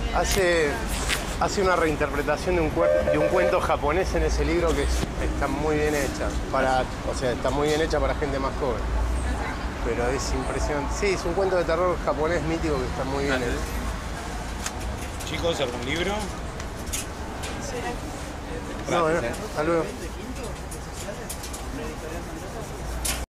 Hace una reinterpretación de un cuento japonés en ese libro que está muy bien hecha. O sea, está muy bien hecha para gente más joven. Pero es impresionante. Sí, es un cuento de terror japonés mítico que está muy bien hecho. Chicos, ¿algún libro? No, hasta luego.